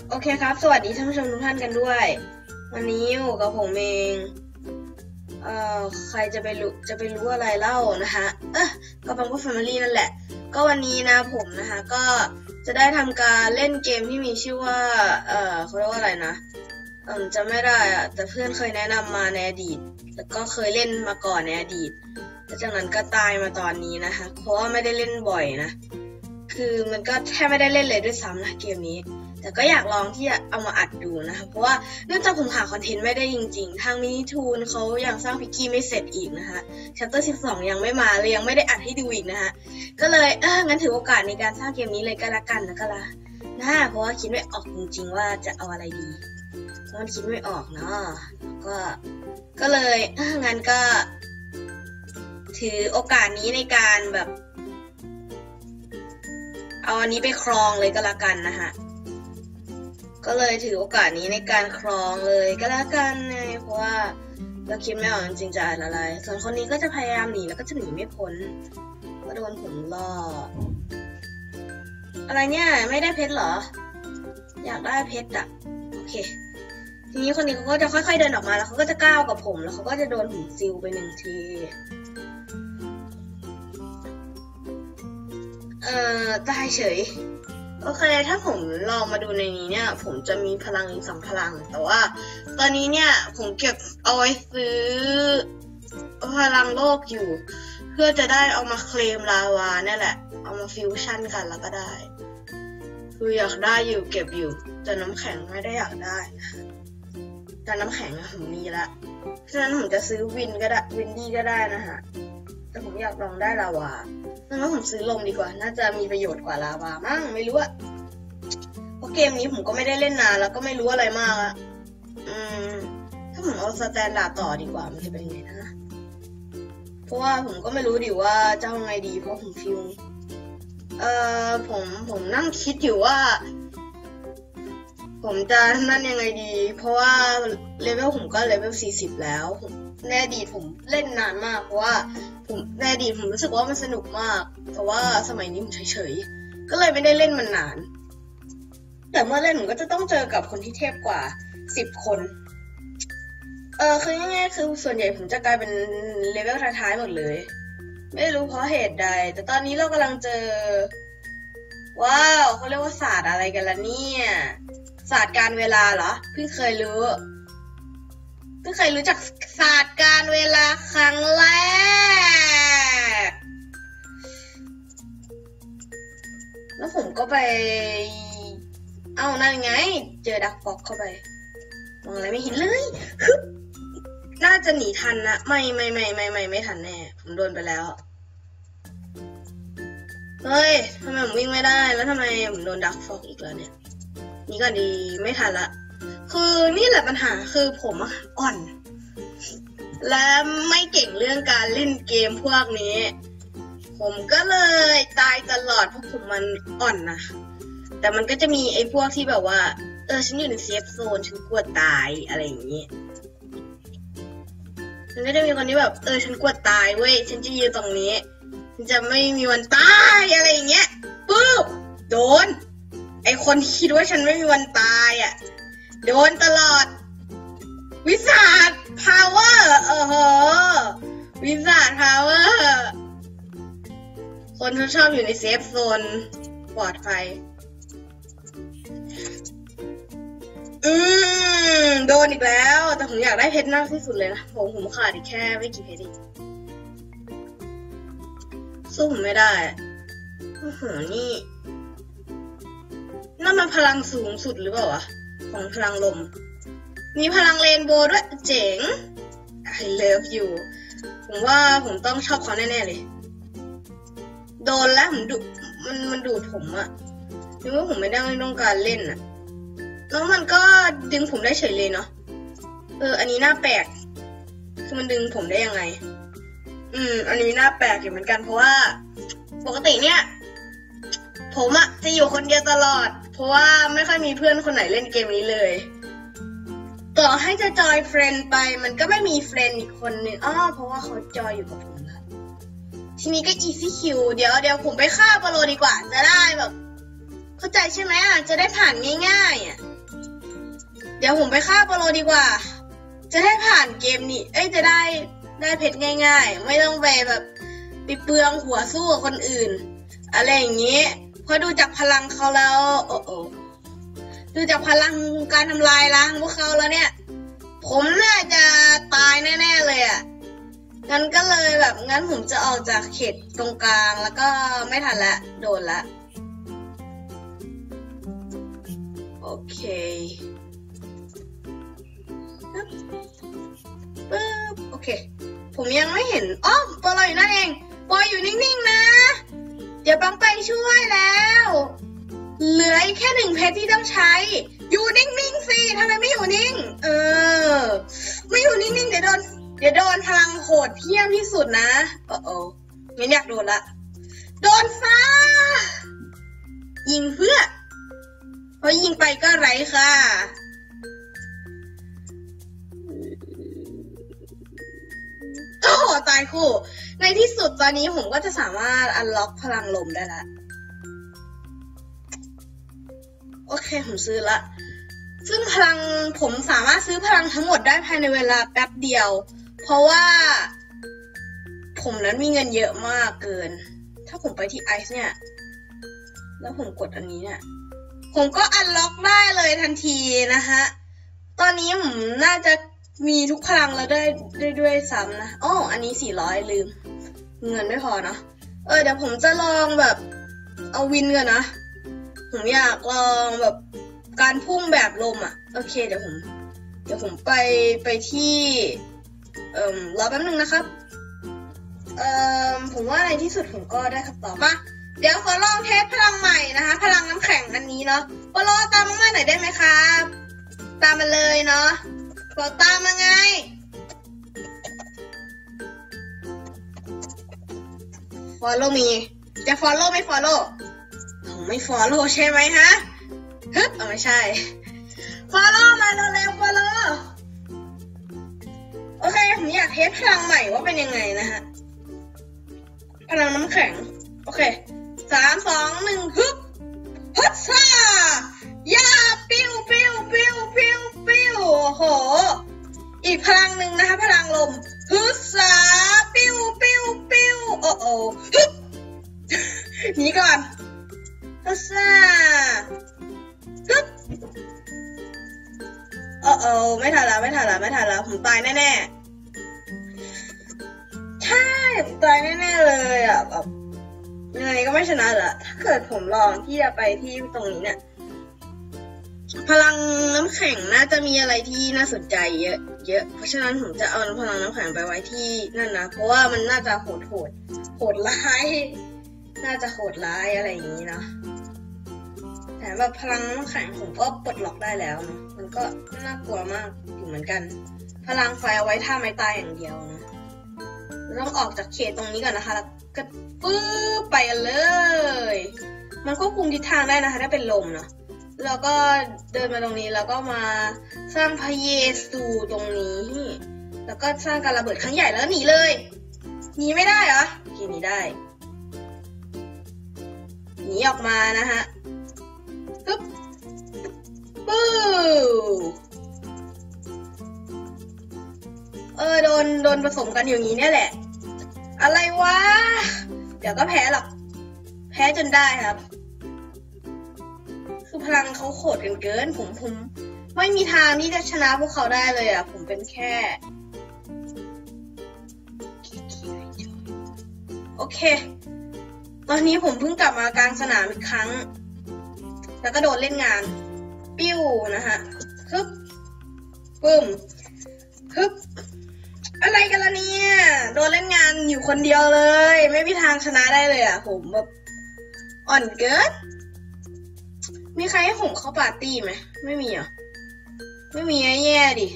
โอเคครับสวัสดีท่านผู้ชมทุกท่านกันด้วยวันนี้อยู่กับผมเองใครจะไปรู้อะไรเล่านะคะก็บังก็แฟมิลี่นั่นแหละก็วันนี้นะผมนะคะก็จะได้ทำการเล่นเกมที่มีชื่อว่าเขาเรียกว่าอะไรนะจะไม่ได้แต่เพื่อนเคยแนะนำมาในอดีตแล้วก็เคยเล่นมาก่อนในอดีตแล้วจากนั้นก็ตายมาตอนนี้นะคะเพราะว่าไม่ได้เล่นบ่อยนะคือมันก็แทบไม่ได้เล่นเลยด้วยซ้ำนะเกมนี้แต่ก็อยากลองที่จะเอามาอัดดูนะคะเพราะว่าเนื่องจากผมหาคอนเทนต์ไม่ได้จริงๆทางมินิทูนเขายังสร้างพิกกี้ไม่เสร็จอีกนะคะชัปเตอร์12ยังไม่มาเลยยังไม่ได้อัดให้ดูอีกนะคะก็เลยงั้นถือโอกาสในการสร้างเกมนี้เลยก็แล้วกันนะเพราะว่าคิดไม่ออกจริงๆว่าจะเอาอะไรดีเพราะมันคิดไม่ออกเนาะก็เลยงั้นก็ถือโอกาสนี้ในการแบบเอาอันนี้ไปครองเลยก็แล้วกันนะคะก็เลยถือโอกาสนี้ในการครองเลยก็แล้วกันเพราะว่าเราคิดไม่ออกจริงๆจะอะไรส่วนคนนี้ก็จะพยายามหนีแล้วก็จะหนีไม่พ้นก็โดนผมล่ออะไรเนี่ยไม่ได้เพชรเหรออยากได้เพชรอะโอเคทีนี้คนนี้เขาก็จะค่อยๆเดินออกมาแล้วเขาก็จะก้าวกับผมแล้วเขาก็จะโดนผมซิลไป1 ทีตายเฉยโอเคถ้าผมลองมาดูในนี้เนี่ยผมจะมีพลังอีก2 พลังแต่ว่าตอนนี้เนี่ยผมเก็บเอาไว้ซื้อพลังโลกอยู่เพื่อจะได้เอามาเคลมลาวาเนี่ยแหละเอามาฟิวชั่นกันแล้วก็ได้คืออยากได้อยู่เก็บอยู่แต่น้ำแข็งไม่ได้อยากได้แต่น้ำแข็งผมมีละฉะนั้นผมจะซื้อวินดี้ก็ได้นะฮะแต่ผมอยากลองได้ลาวางั้นผมซื้อลมดีกว่าน่าจะมีประโยชน์กว่าลาวามั่งไม่รู้อะเพราะเกมนี้ผมก็ไม่ได้เล่นนานแล้วก็ไม่รู้อะไรมากอะถ้าผมเอาสแตนดาร์ดต่อดีกว่ามันจะเป็นไงนะเพราะว่าผมก็ไม่รู้ดิว่าจะเอาไงดีเพราะผมฟิวผมนั่งคิดอยู่ว่าผมจะนั่นยังไงดีเพราะว่าเลเวลผมก็เลเวล40แล้วในอดีตผมเล่นนานมากเพราะว่าในอดีตผมรู้สึกว่ามันสนุกมากแต่ว่าสมัยนี้ผมเฉยๆก็เลยไม่ได้เล่นมันนานแต่เมื่อเล่นผมก็จะต้องเจอกับคนที่เทพกว่า10 คนคือง่ายๆคือส่วนใหญ่ผมจะกลายเป็นเลเวลท้ายๆหมดเลยไม่รู้เพราะเหตุใดแต่ตอนนี้เรากำลังเจอว้าวเขาเรียกว่าศาสตร์อะไรกันล่ะเนี่ยศาสตร์การเวลาเหรอเพิ่งเคยรู้จักศาสตร์การเวลาครั้งแรกแล้วผมก็ไปเอานั่นไงเจอดักฟ็อกเข้าไปมองอะไรไม่เห็นเลยน่าจะหนีทันนะไม่ทันแน่ผมโดนไปแล้วเฮ้ยทำไมผมวิ่งไม่ได้แล้วทำไมผมโดนดักฟ็อกอีกแล้วเนี่ยนี่ก็ดีไม่ทันละคือนี่แหละปัญหาคือผมอ่อนและไม่เก่งเรื่องการเล่นเกมพวกนี้ผมก็เลยตายตลอดเพราะผมมันอ่อนนะแต่มันก็จะมีไอ้พวกที่แบบว่าฉันอยู่ในเซฟโซนฉันกลัวตายอะไรอย่างนี้มันก็จะมีคนที่แบบฉันกลัวตายเว้ยฉันจะยืนตรงนี้ฉันจะไม่มีวันตายอะไรอย่างเงี้ยปุ๊บโดนไอ้คนคิดว่าฉันไม่มีวันตายอ่ะโดนตลอดวิสาทพาวเวอร์วิสาทพาวเวอร์คนชอบอยู่ในเซฟโซนปลอดภัยโดนอีกแล้วแต่ผมอยากได้เพชรมากที่สุดเลยนะผมขาดอีกแค่ไม่กี่เพชรสู้ผมไม่ได้โอ้โหนี่นั่นมันพลังสูงสุดหรือเปล่าวะของพลังลมมีพลังเรนโบว์ด้วยเจ๋ง I love you ผมว่าผมต้องชอบเขาแน่ๆเลยโดนแล้วผมมันดูดผมอะนึกว่าผมไม่ได้ต้องการเล่นอะแล้วมันก็ดึงผมได้เฉยเลยเนาะอันนี้น่าแปลกคือมันดึงผมได้ยังไงอันนี้น่าแปลกอยู่เหมือนกันเพราะว่าปกติเนี่ยผมอะจะอยู่คนเดียวตลอดเพราะว่าไม่ค่อยมีเพื่อนคนไหนเล่นเกมนี้เลยต่อให้จะจอยเฟรนด์ไปมันก็ไม่มีเฟรนด์อีกคนนึงเพราะว่าเขาจอยอยู่กับผมแล้วทีนี้ก็ easy kill เดี๋ยวผมไปฆ่าโปโลดีกว่าจะได้แบบเข้าใจใช่ไหมอ่ะจะได้ผ่านง่ายๆอ่ะเดี๋ยวผมไปฆ่าโปโลดีกว่าจะได้ผ่านเกมนี้จะได้เพชรง่ายๆไม่ต้องไปแบบไปเปลืองหัวสู้กับคนอื่นอะไรอย่างนี้เพราะดูจากพลังเขาแล้วดูจากพลังการทำลายล้างพวกเขาแล้วเนี่ยผมน่าจะตายแน่ๆเลยอ่ะงั้นก็เลยแบบงั้นผมจะออกจากเขตตรงกลางแล้วก็ไม่ทันละโดนละโอเคปึ๊บโอเคผมยังไม่เห็นปอลอยู่นั่นเองปออยู่นิ่งๆนะเดี๋ยวปังไปช่วยแล้วเหลืออีกแค่1เพชรที่ต้องใช้อยู่นิ่งๆสิทำไมไม่อยู่นิ่งไม่อยู่นิ่งๆเดี๋ยวโดนพลังโหดเหี้ยมที่สุดนะงั้นอยากโดนละโดนซะยิงเพื่อเพราะยิงไปก็ไร้ค่ะตายคู่ในที่สุดตอนนี้ผมก็จะสามารถอันล็อกพลังลมได้ละโอเคผมซื้อละซึ่งพลังผมสามารถซื้อพลังทั้งหมดได้ภายในเวลาแป๊บเดียวเพราะว่าผมนั้นมีเงินเยอะมากเกินถ้าผมไปที่ไอซ์เนี่ยแล้วผมกดอันนี้เนี่ยผมก็อันล็อกได้เลยทันทีนะฮะตอนนี้ผมน่าจะมีทุกพลังแล้วได้ด้วยซ้ำนะอันนี้400ลืมเงินไม่พอเนาะเดี๋ยวผมจะลองแบบเอาวินก่อนนะผมอยากลองแบบการพุ่งแบบลมอ่ะโอเคเดี๋ยวผมไปที่รอแป๊บนึงนะครับผมว่าในที่สุดผมก็ได้คำตอบมาเดี๋ยวขอลองเทสพลังใหม่นะคะพลังน้ำแข็งอันนี้เนาะโปโลตามมาหน่อยได้ไหมครับตามมาเลยเนาะบอกตามมาไงfollow me จะ follow ไม่ follow ไม่ follow ใช่ไหมฮะไม่ใช่ follow มาเร็วๆ follow โอเคผมอยากเทสพลังใหม่ว่าเป็นยังไงนะฮะพลังน้ำแข็งโอเค3 2 1ฮึบซ่ายาปิ้วโอ้โหอีกพลังหนึ่งนะคะพลังลมฮึบสาปิ้วฮึบหนีก่อนฮึบซ่าฮึบไม่ทันละผมตายแน่ๆใช่ผมตายแน่ๆเลยอ่ะแบบยังไงก็ไม่ชนะละถ้าเกิดผมลองที่จะไปที่ตรงนี้เนี่ยพลังน้ำแข็งน่าจะมีอะไรที่น่าสนใจเยอะเพราะฉะนั้นผมจะเอาพลังน้ำแข็งไปไว้ที่นั่นนะเพราะว่ามันน่าจะโหดร้ายน่าจะโหดร้ายอะไรอย่างนี้นะแต่แบบพลังน้ำแข็งผมก็ปลดล็อกได้แล้วนะมันก็น่ากลัวมากอยู่เหมือนกันพลังไฟเอาไว้ท่าไม้ตายอย่างเดียวนะต้องออกจากเขตตรงนี้ก่อนนะคะแล้วก็ปึ๊บไปกันเลยมันควบคุมทิศทางได้นะคะถ้าเป็นลมเนาะแล้วก็เดินมาตรงนี้แล้วก็มาสร้างพระเยซูตรงนี้แล้วก็สร้างการระเบิดครั้งใหญ่แล้วหนีเลยหนีไม่ได้เหรอหนีได้หนีออกมานะฮะปึ๊บปูโดนผสมกันอย่างนี้เนี่ยแหละอะไรวะเดี๋ยวก็แพ้หรอกแพ้จนได้ครับคือพลังเขาโหดกันเกินผมไม่มีทางที่จะชนะพวกเขาได้เลยอ่ะผมเป็นแค่โอเคตอนนี้ผมเพิ่งกลับมากลางสนามอีกครั้งแล้วก็โดนเล่นงานปิ้วนะฮะฮึบปึ้มฮึบอะไรกันล่ะเนี่ยโดนเล่นงานอยู่คนเดียวเลยไม่มีทางชนะได้เลยอ่ะผมแบบอ่อนเกินมีใครให้ผมเข้าปาร์ตี้ไหมไม่มีอ่ะไม่มีแย่ดิ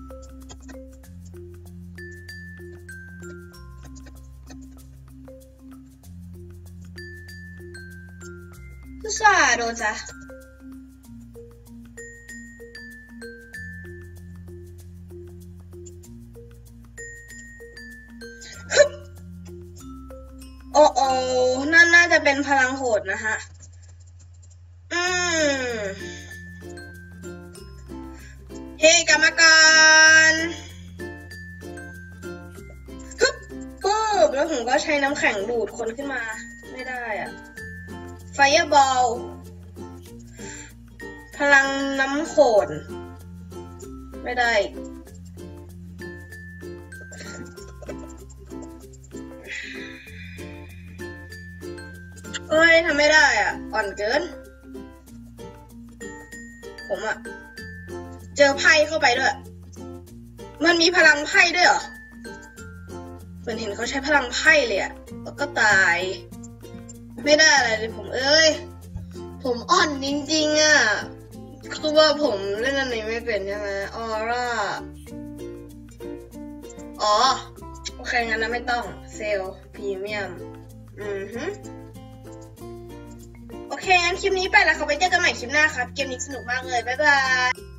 ผู้ชายโดนจ้ะนั่นน่าจะเป็นพลังโหดนะฮะเฮ้กรรมการฮึบปุ๊บแล้วผมก็ใช้น้ำแข็งดูดคนขึ้นมาไม่ได้อะไฟบอลพลังน้ำโขนไม่ได้เอ้ยทำไม่ได้อ่ะอ่อนเกินผมอ่ะเจอไพ่เข้าไปด้วยมันมีพลังไพ่ด้วยเหรอเหมือนเห็นเขาใช้พลังไพ่เลยอ่ะแล้วก็ตายไม่ได้อะไรเลยผมผมอ่อนจริงๆอ่ะคือว่าผมเล่นอันนี้ไม่เป็นใช่ไหมออร่าอ๋อโอเคงั้นนะไม่ต้องเซลล์พรีเมียมโอเคงั้นคลิปนี้ไปแล้วเขาไปเจอกันใหม่คลิปหน้าครับเกมนี้สนุกมากเลยบ๊ายบาย